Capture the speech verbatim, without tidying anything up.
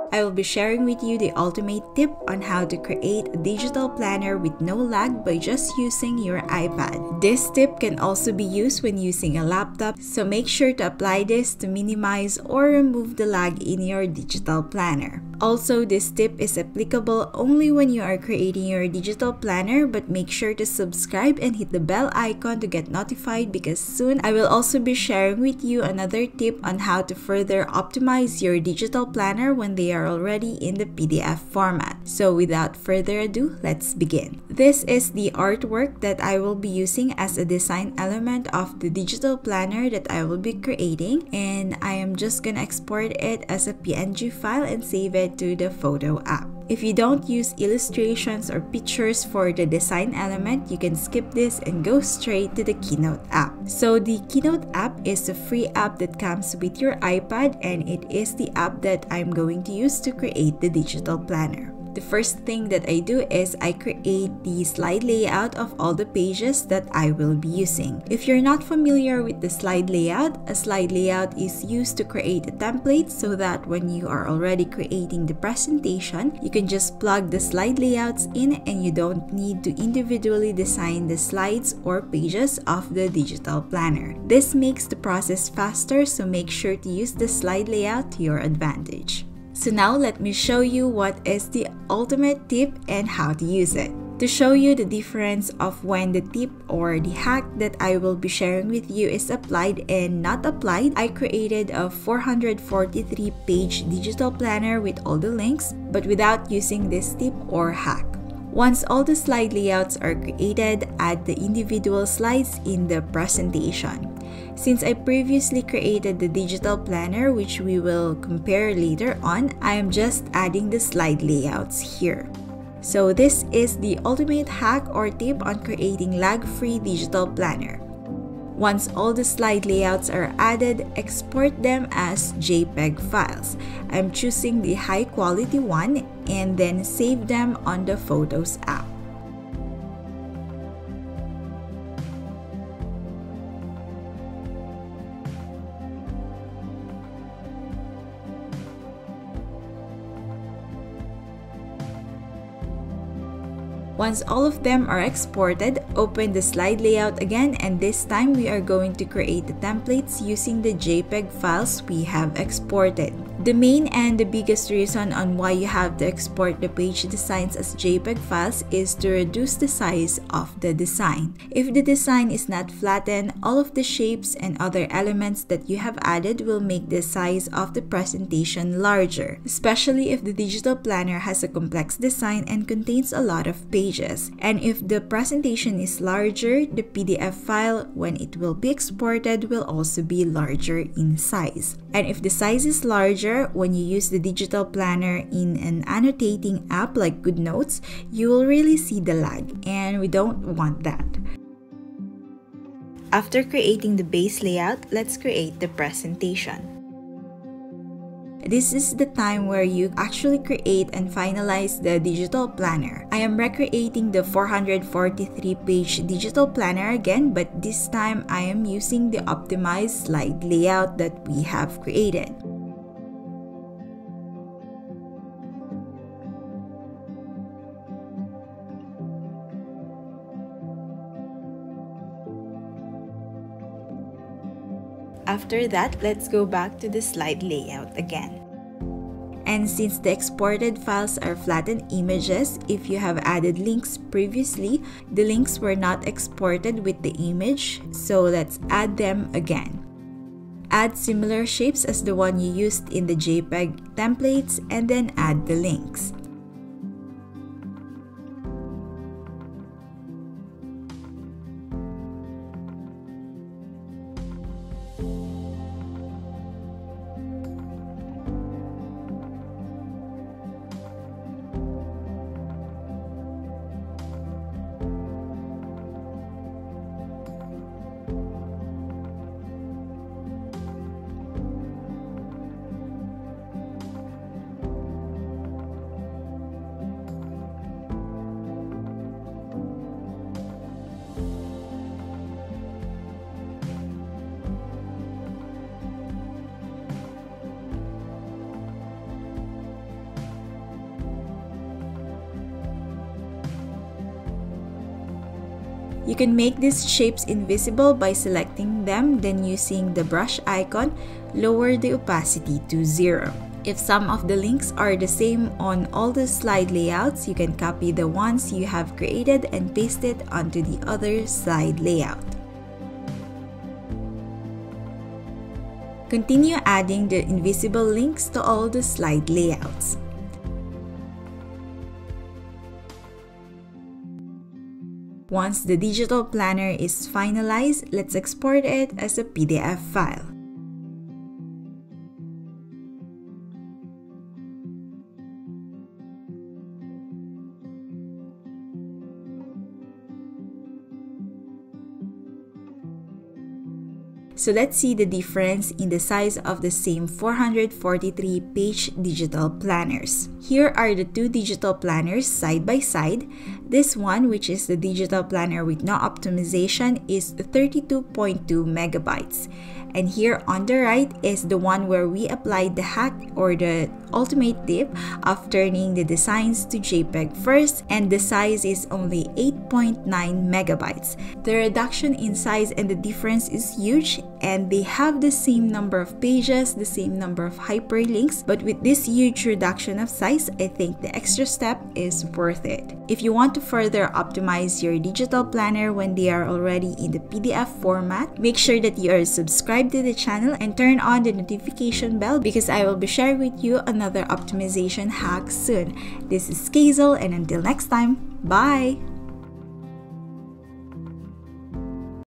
I will be sharing with you the ultimate tip on how to create a digital planner with no lag by just using your iPad. This tip can also be used when using a laptop, so make sure to apply this to minimize or remove the lag in your digital planner. Also, this tip is applicable only when you are creating your digital planner, but make sure to subscribe and hit the bell icon to get notified because soon I will also be sharing with you another tip on how to further optimize your digital planner when they are already in the P D F format. So without further ado, let's begin. This is the artwork that I will be using as a design element of the digital planner that I will be creating, and I am just gonna export it as a P N G file and save it to the photo app. If you don't use illustrations or pictures for the design element, you can skip this and go straight to the Keynote app. So the Keynote app is a free app that comes with your iPad, and it is the app that I'm going to use to create the digital planner. The first thing that I do is I create the slide layout of all the pages that I will be using. If you're not familiar with the slide layout, a slide layout is used to create a template so that when you are already creating the presentation, you can just plug the slide layouts in and you don't need to individually design the slides or pages of the digital planner. This makes the process faster, so make sure to use the slide layout to your advantage. So now let me show you what is the ultimate tip and how to use it. To show you the difference of when the tip or the hack that I will be sharing with you is applied and not applied, I created a four hundred forty-three page digital planner with all the links, but without using this tip or hack. Once all the slide layouts are created, add the individual slides in the presentation. Since I previously created the digital planner, which we will compare later on, I am just adding the slide layouts here. So this is the ultimate hack or tip on creating lag-free digital planner. Once all the slide layouts are added, export them as JPEG files. I'm choosing the high quality one and then save them on the Photos app. Once all of them are exported, open the slide layout again, and this time we are going to create the templates using the JPEG files we have exported. The main and the biggest reason on why you have to export the page designs as JPEG files is to reduce the size of the design. If the design is not flattened, all of the shapes and other elements that you have added will make the size of the presentation larger, especially if the digital planner has a complex design and contains a lot of pages. And if the presentation is larger, the P D F file, when it will be exported, will also be larger in size. And if the size is larger, when you use the digital planner in an annotating app like GoodNotes, you will really see the lag, and we don't want that. After creating the base layout, let's create the presentation. This is the time where you actually create and finalize the digital planner. I am recreating the four hundred forty-three page digital planner again, but this time I am using the optimized slide layout that we have created. After that, let's go back to the slide layout again. And since the exported files are flattened images, if you have added links previously, the links were not exported with the image, so let's add them again. Add similar shapes as the one you used in the JPEG templates and then add the links. You can make these shapes invisible by selecting them, then using the brush icon, lower the opacity to zero. If some of the links are the same on all the slide layouts, you can copy the ones you have created and paste it onto the other slide layout. Continue adding the invisible links to all the slide layouts. Once the digital planner is finalized, let's export it as a P D F file. So let's see the difference in the size of the same four hundred forty-three page digital planners. Here are the two digital planners side by side. This one, which is the digital planner with no optimization, is thirty-two point two megabytes. And here on the right is the one where we applied the hack or the ultimate tip of turning the designs to JPEG first, and the size is only eight point nine megabytes. The reduction in size and the difference is huge, and they have the same number of pages, the same number of hyperlinks, but with this huge reduction of size, I think the extra step is worth it. If you want to further optimize your digital planner when they are already in the P D F format, make sure that you are subscribed to the channel and turn on the notification bell because I will be sharing with you another optimization hack soon. This is Keizle, and until next time, bye!